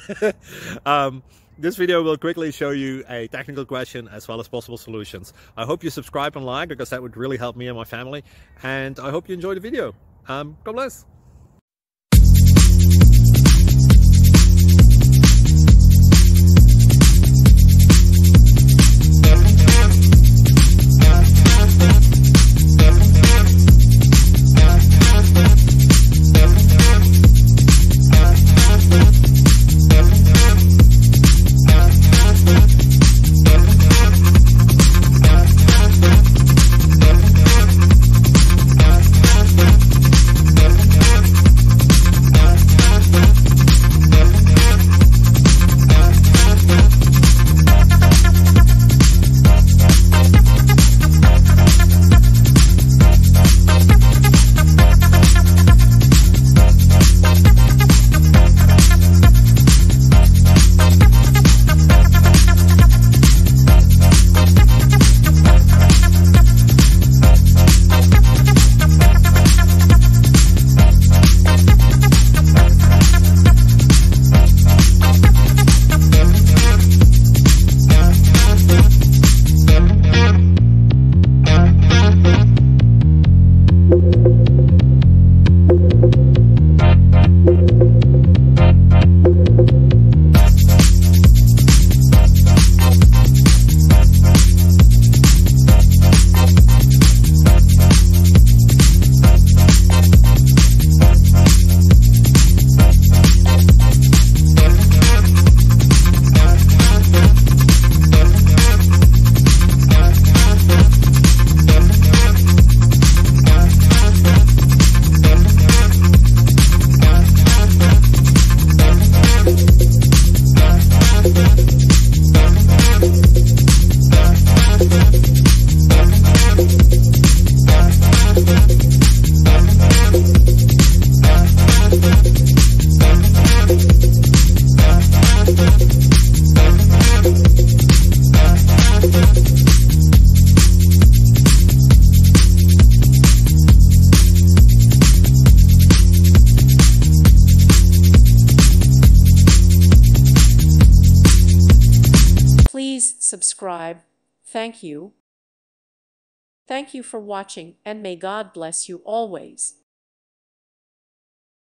This video will quickly show you a technical question as well as possible solutions. I hope you subscribe and like, because that would really help me and my family. And I hope you enjoy the video. God bless. Please subscribe. Thank you. Thank you for watching, and may God bless you always.